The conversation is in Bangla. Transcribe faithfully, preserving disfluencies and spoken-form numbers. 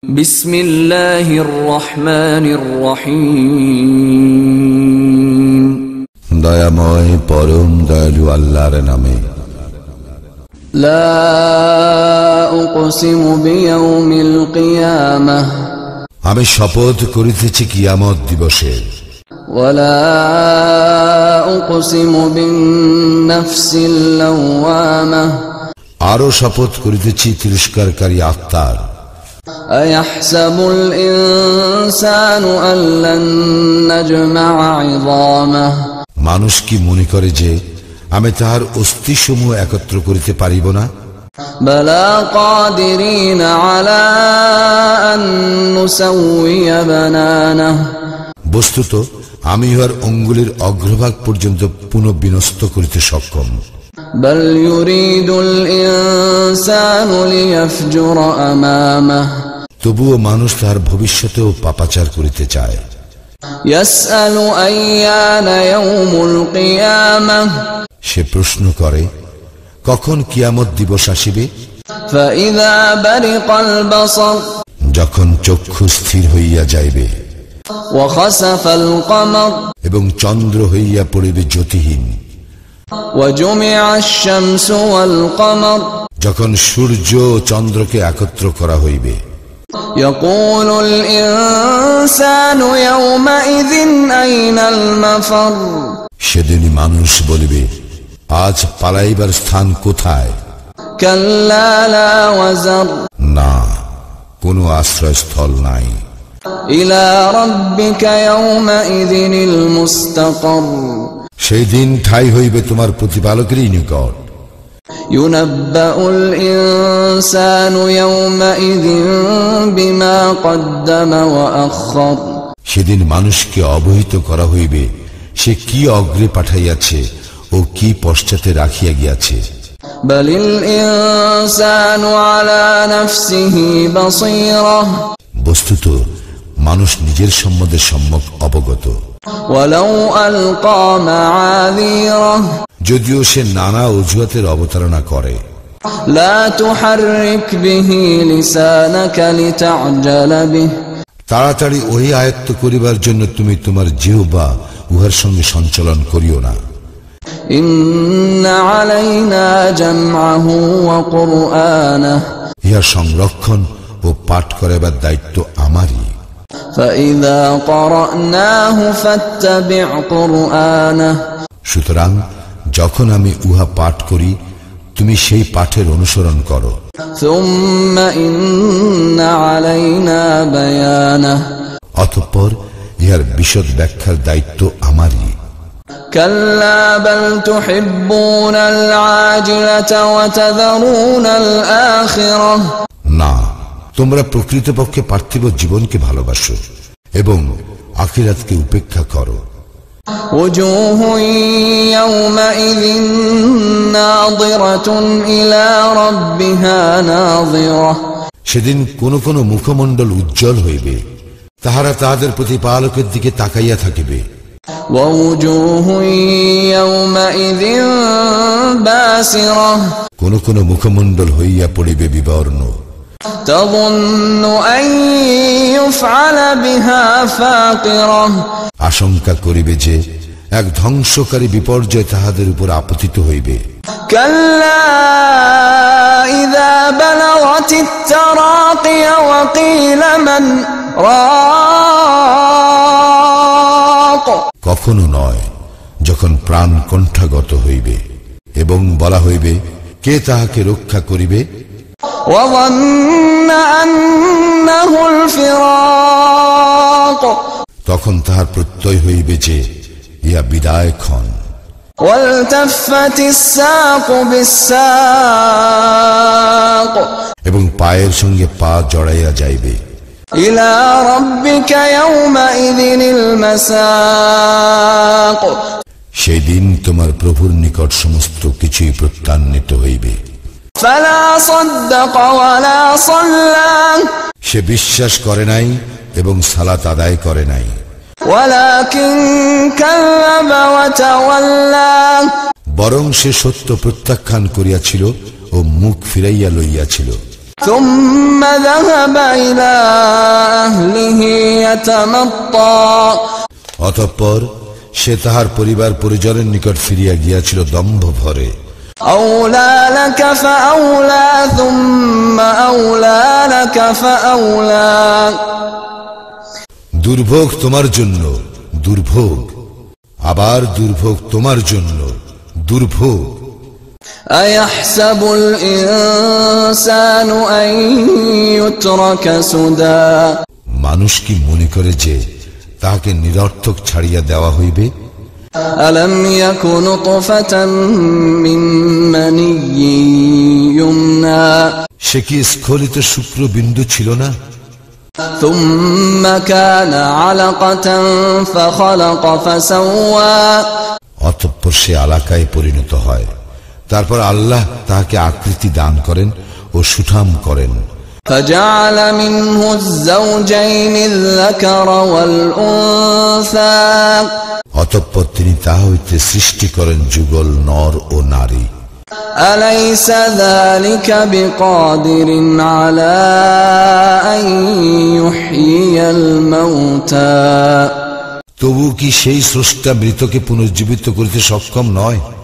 বিসমিল্লাহির রহমানির রহিম। দয়াময় পরম দয়ালু আল্লাহর নামে। লা উকসিমু বিয়াউমিল কিয়ামাহ, আমি শপথ করিতেছি কিয়ামত দিবসের। ওয়ালা উকসিমু বিন-নাফসিল লাওয়ামাহ, আরো শপথ করিতেছি তিরস্কারকারী আত্মার। আয়াহসাবুল ইনসানু আল্লান নাজমা'a 'ইযামাহ, মানুষ কি মনে করে যে আমি তাহার অস্থিসমূহ একত্র করিতে পারিব না? বালা কাদিরিনা আলা আন নুসাউইয়া বানানাহ, বস্তুত আমি ইহার অঙ্গুলির অগ্রভাগ পর্যন্ত পুনঃবিন্যস্ত করিতে সক্ষম। বাল ইউরিদুল ইনসানু লিয়াফজুরা আমামাহ, তবুও মানুষ তাহার ভবিষ্যতেও পাপাচার করিতে চায়। ইয়াসআলু আইয়ানা ইয়াউমুল কিয়ামাহ, সে প্রশ্ন করে কখন কিয়ামত দিবস আসিবে। ফাইযা বারিকাল বাসার, যখন চক্ষু স্থির হইয়া যাইবে। ওয়া খাসাফাল কমার, এবং চন্দ্র হইয়া পড়িবে জ্যোতিহীন। ওয়া জুমি'আশ শামসু ওয়াল কমার, যখন সূর্য ও চন্দ্রকে একত্র করা হইবে। ইয়াকুলুল ইনসানু ইয়াওমাইযিন আইনাল মাফার, সেদিনই মানুষ বলিবে আজ পালাইবার স্থান কোথায়? কাল্লা লা ওয়াজার, না, কোনো আশ্রয়স্থল নাই। ইলা রাব্বিকা ইয়াওমাইযিনিল মুস্তাকার, সেই দিন ঠাই হইবে তোমার প্রতিপালকেরই নিকট। ইউনাব্বাউল ইনসানু ইয়াওমাইযিন বিমা কদ্দামা ওয়া আখার, সেদিন মানুষকে অবহিত করা হইবে সে কি অগ্রে পাঠাইয়াছে ও কি পশ্চাতে রাখিয়া গিয়াছে। বালিল ইনসানু আলা নাফসিহি বাসীরা, বস্তুত মানুষ নিজের সম্বন্ধে সম্যক অবগত। ওয়ালাউ আলকা মাআযীরা, যদিও সে নানা অজুহাতের অবতারণা করে। লা তুহাররিক বিহি লিসানাকা লিতা'জালা বিহি, তাড়াতাড়ি ওই আয়ত্ত করিবার জন্য তুমি তোমার জিহ্বা উহার সঙ্গে সঞ্চালন করিও না। ইন্না আলাইনা জামআহু ওয়া কুরআনাহ, ইহার সংরক্ষণ ও পাঠ করাবার দায়িত্ব আমারই। ফাইযা ক্বরা'নাহু ফাত্তাবি' কুরআনাহ, সুতরাং যখন আমি উহা পাঠ করি তুমি সেই পাঠের অনুসরণ করো। সুম্মা ইন্না আলাইনা বায়ানাহ, অতঃপর ইহার বিশদ ব্যাখ্যার দায়িত্ব আমারই। কাল্লা বাল তুহিব্বুনাল আজিলাতা ওয়া তাযারুনাল আখিরাহ, না, তোমরা প্রকৃতপক্ষে পার্থিব জীবনকে ভালোবাসো এবং আখিরাতকে উপেক্ষা করো। ওজুহু ইয়াওমাইযিন নাযিরাতুন ইলা রাব্বিহা নাযিরা, সেদিন কোন কোন মুখমণ্ডল উজ্জ্বল হইবে, তাহারা তাহাদের প্রতিপালকের দিকে তাকাইয়া থাকিবে। ওয়া ওজুহু ইয়াওমাইযিন বাসিরা, কোন কোন মুখমণ্ডল হইয়া পড়িবে বিবর্ণ। তাযুন্নু আন ইউফআলা বিহা ফাকিরা, আশঙ্কা করিবে যে এক ধ্বংসকারী বিপর্যয় তাহাদের উপর আপতিত হইবে। কাল্লা ইযা বালাগাতিত তারাকিয়া ওয়া কিলা মান রাক, কখনো নয়, যখন প্রাণ কণ্ঠাগত হইবে এবং বলা হইবে কে তাহাকে রক্ষা করিবে। ওয়া যান্না আন্নাহুল ফিরাক, তখন তাহার প্রত্যয় হইবে যে ইয়া বিদায় ক্ষণ। ওয়ালতাফাতিস সাকু বিসসাক, এবং পায়ের সঙ্গে পা জড়াইয়া যাইবে। ইলা রাব্বিকা ইয়াওমাইযিনিল মাসাক, সেই দিন তোমার প্রভুর নিকট সমস্ত কিছুই প্রত্যান্বিত হইবে। ফালা সাদ্দাকা ওয়ালা সাল্লা, সে বিশ্বাস করে নাই এবং সালাত আদায় করে নাই। ওয়ালাকিন কাযযাবা ওয়া তাওয়াল্লা, বরং সে সত্য প্রত্যাখ্যান করিয়াছিল ও মুখ ফিরাইয়া লইয়াছিল। ثم ذهب إلى أهله يتمطى অতঃপর সে তাহার পরিবার পরিজনের নিকট ফিরিয়া গিয়াছিল দম্ভ ভরে। أولى لك فأولى ثم أولى لك فأولى দুর্ভোগ তোমার জন্য দুর্ভোগ, আবার দুর্ভোগ তোমার জন্য দুর্ভোগ। أيحسب الإنسان أن يترك سدى মানুষ কি মনে করে যে তাহাকে নিরর্থক ছাড়িয়া দেওয়া হইবে? ألم يك نطفة من مني يمنى সে কি স্খলিত শুক্রবিন্দু ছিল না? ثم كان علقة فخلق فسوى অতঃপর সে আলাকায় পরিণত হয়, তারপর আল্লাহ তাহাকে আকৃতি দান করেন ও সুঠাম করেন। فجعل منه الزوجين الذكر والأنثى অতঃপর তিনি তাহা হইতে সৃষ্টি করেন যুগল নর ও নারী। أليس ذلك بقادر على أن يحيي الموتى তবু কি সেই স্রষ্টা মৃতকে পুনর্জীবিত করিতে সক্ষম নয়?